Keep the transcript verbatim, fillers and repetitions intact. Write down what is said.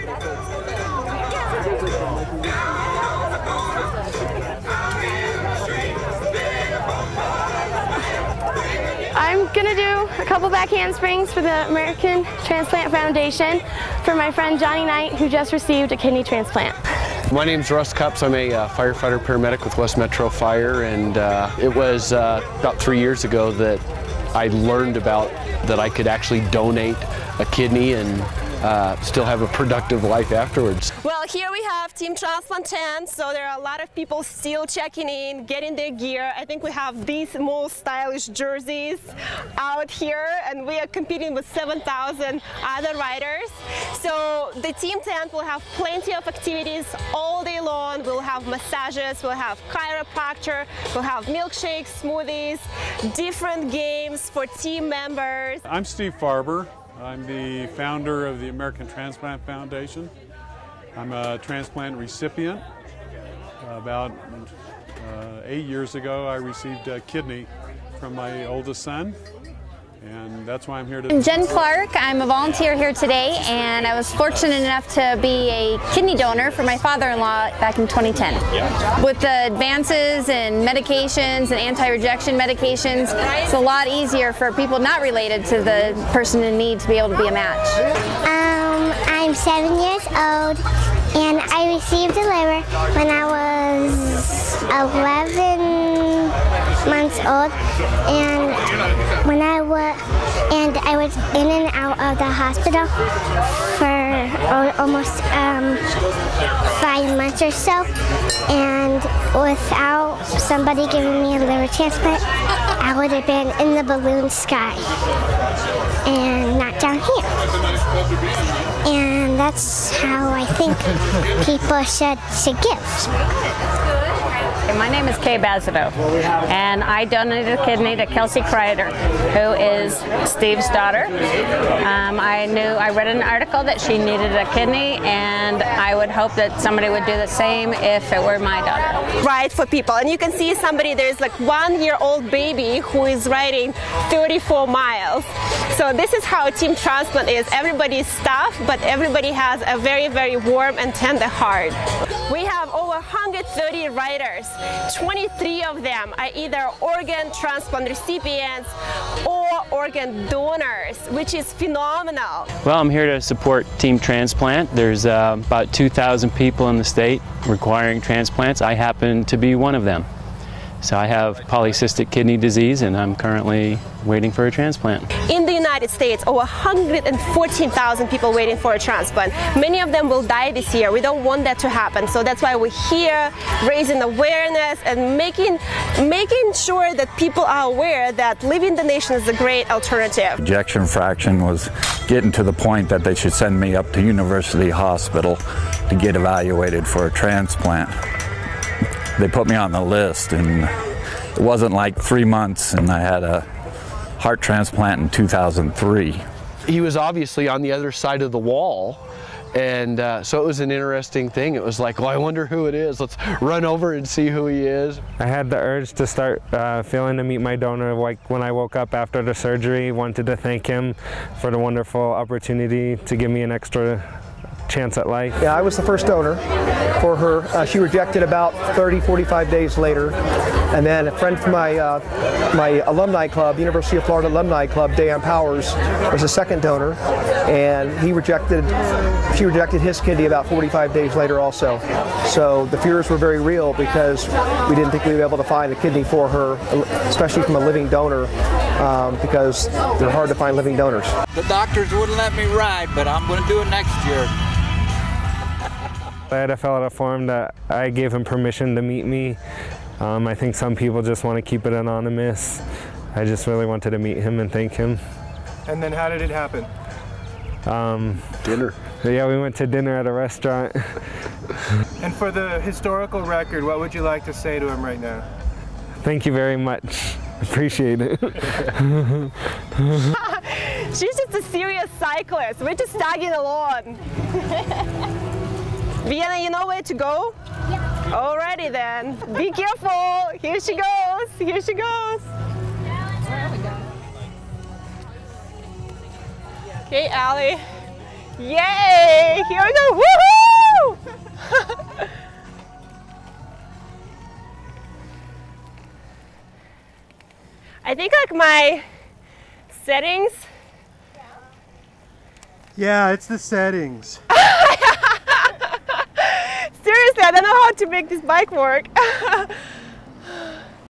I'm gonna do a couple back handsprings for the American Transplant Foundation for my friend Johnny Knight, who just received a kidney transplant. My name's Russ Cups. I'm a uh, firefighter paramedic with West Metro Fire, and uh, it was uh, about three years ago that I learned about that I could actually donate a kidney and uh, still have a productive life afterwards. Well, here we have Team Transplant tent, so there are a lot of people still checking in, getting their gear. I think we have these most stylish jerseys out here, and we are competing with seven thousand other riders. So the team tent will have plenty of activities all day long. We'll have massages, we'll have chiropractor, we'll have milkshakes, smoothies, different games for team members. I'm Steve Farber. I'm the founder of the American Transplant Foundation. I'm a transplant recipient. About uh, eight years ago, I received a kidney from my oldest son, and that's why I'm here today. I'm Jen Clark. I'm a volunteer here today, and I was fortunate enough to be a kidney donor for my father-in-law back in twenty ten. Yeah. With the advances in medications and anti-rejection medications, it's a lot easier for people not related to the person in need to be able to be a match. Um, I'm seven years old, and I received a liver when I was eleven months old, and when I was and I was in and out of the hospital for almost um, five months or so, and without somebody giving me a liver transplant, I would have been in the balloon sky and not down here. And that's how I think people should, should give. My name is Kay Bazidow, and I donated a kidney to Kelsey Kreider, who is Steve's daughter. Um, I knew, I read an article that she needed a kidney, and I would hope that somebody would do the same if it were my daughter. Right, for people. And you can see somebody, there's like one year old baby who is riding thirty-four miles. So this is how Team Transplant is. Everybody's tough, but everybody has a very, very warm and tender heart. We have over one hundred thirty riders. twenty-three of them are either organ transplant recipients or organ donors, which is phenomenal. Well, I'm here to support Team Transplant. There's uh, about two thousand people in the state requiring transplants. I happen to be one of them. So I have polycystic kidney disease, and I'm currently waiting for a transplant. In the United States, over one hundred fourteen thousand people waiting for a transplant. Many of them will die this year. We don't want that to happen. So that's why we're here, raising awareness and making, making sure that people are aware that living donation is a great alternative. Ejection fraction was getting to the point that they should send me up to University Hospital to get evaluated for a transplant. They put me on the list, and it wasn't like three months, and I had a heart transplant in two thousand three. He was obviously on the other side of the wall, and uh, so it was an interesting thing. It was like, well, I wonder who it is. Let's run over and see who he is. I had the urge to start uh, feeling to meet my donor. Like when I woke up after the surgery, wanted to thank him for the wonderful opportunity to give me an extra chance at life. Yeah, I was the first donor for her. Uh, she rejected about thirty, forty-five days later. And then a friend from my uh, my alumni club, University of Florida Alumni Club, Dan Powers, was a second donor, and he rejected, she rejected his kidney about forty-five days later also. So the fears were very real because we didn't think we'd be able to find a kidney for her, especially from a living donor, um, because they're hard to find living donors. The doctors wouldn't let me ride, but I'm going to do it next year. I had to fill out a form that I gave him permission to meet me. Um, I think some people just want to keep it anonymous. I just really wanted to meet him and thank him. And then how did it happen? Um, dinner. Yeah, we went to dinner at a restaurant. And for the historical record, what would you like to say to him right now? Thank you very much. Appreciate it. She's just a serious cyclist. We're just tagging along. Vienna, you know where to go? Yeah. Alrighty then. Be careful. Here she goes. Here she goes. Okay, Allie. Yay! Here we go! Woohoo! I think like my settings. Yeah, it's the settings. Seriously, I don't know how to make this bike work.